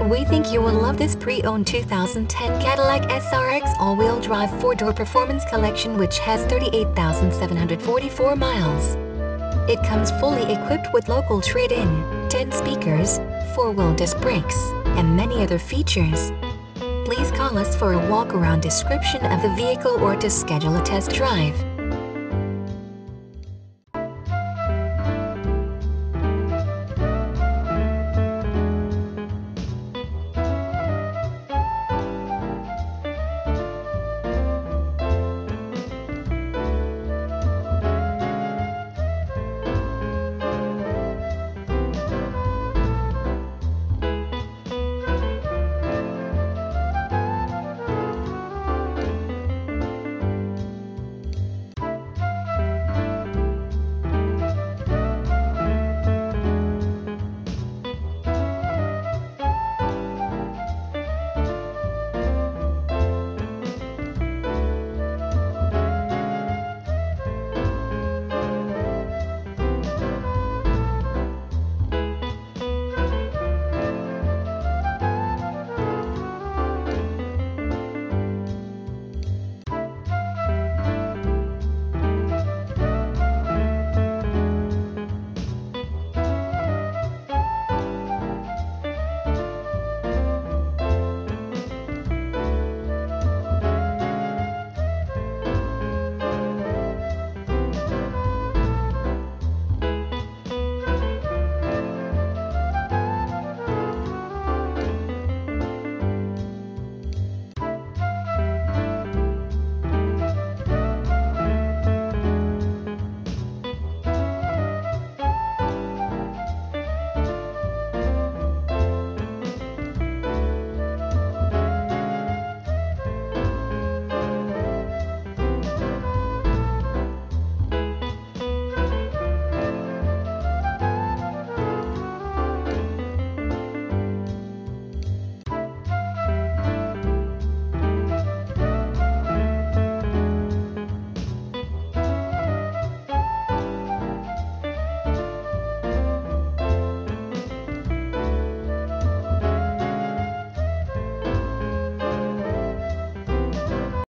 We think you will love this pre-owned 2010 Cadillac SRX all-wheel drive 4-door Performance Collection, which has 38,744 miles. It comes fully equipped with local trade-in, 10 speakers, 4-wheel disc brakes, and many other features. Please call us for a walk-around description of the vehicle or to schedule a test drive.